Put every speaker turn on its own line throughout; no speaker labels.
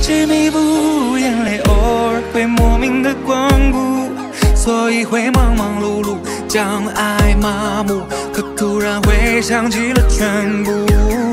执迷不悟，眼泪偶尔会莫名的光顾，所以会忙忙碌碌，将爱麻木，可突然会想起了全部。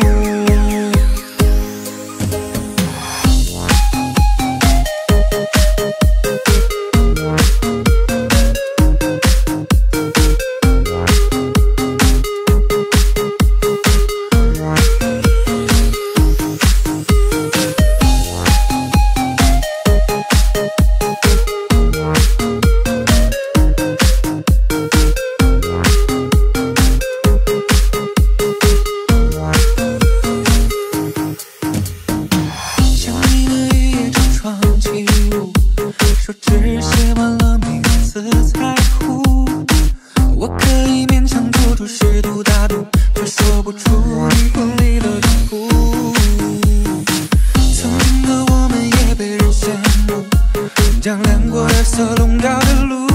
手指写完了名字才哭，我可以勉强做出适度大度，却说不出灵魂里的痛苦。曾经的我们也被人羡慕，将亮过的色笼罩着路。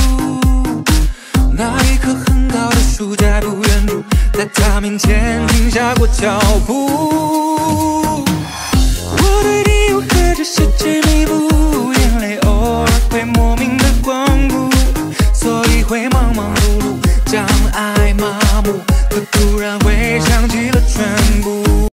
那一棵很高的树在不远处，在他面前停下过脚步。我对你又何止是执迷不悟，眼泪偶尔会莫名的光顾，所以会忙忙碌碌，将爱麻木，可突然会想起了全部。